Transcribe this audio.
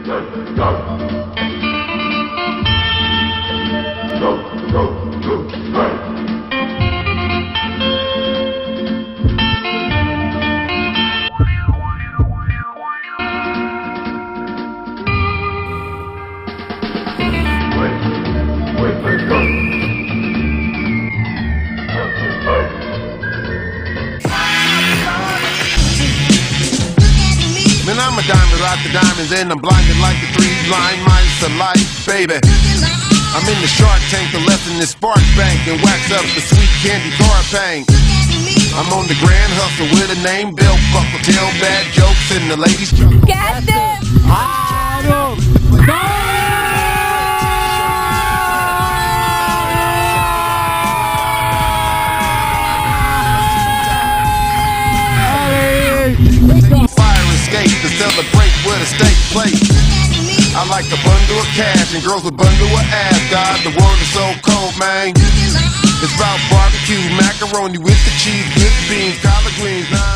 I'm a diamond without the diamonds, and I'm blinded like the three blind mice to life, baby. I'm in the Shark Tank to lessen this spark bank and wax up the sweet candy car pain. I'm on the grand hustle with a name, belt buckle, tell bad jokes, and the ladies chuckle. Get them! To celebrate with a steak plate. I like a bundle of cash and girls with bundle of ass. God, the world is so cold, man. It's about barbecue, macaroni with the cheese, good beans, collard greens.